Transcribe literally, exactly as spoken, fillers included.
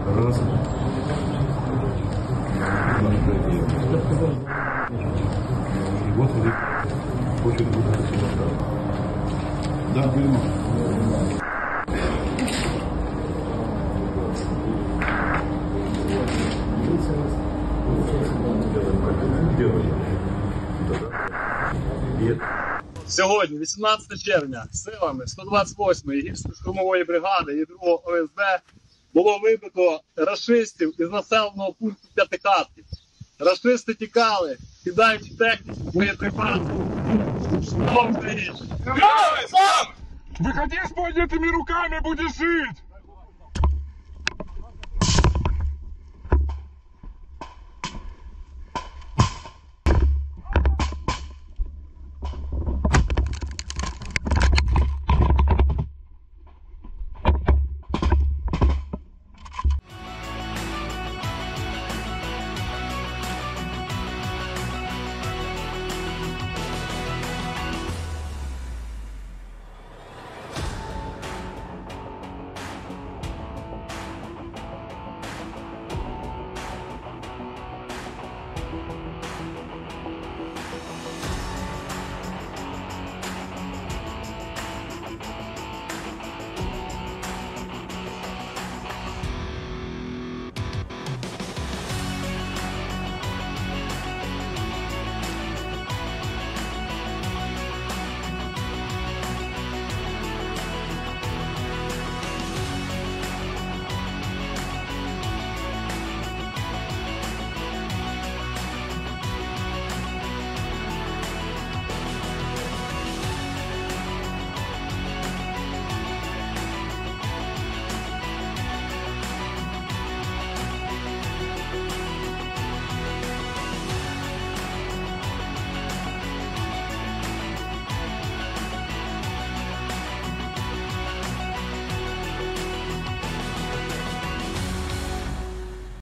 Раз. И вот уже хочет быть. Да, понимаю. Сьогодні, вісімнадцяте червня, силами сто двадцять восьмої гірсько-штурмової бригади і другого О С Б було вибито рашистів із населеного пункту П'ятихатки. Рашисти тікали, кидаючи техніку, боєприпаси. Выходи с поднятыми руками, будешь жить!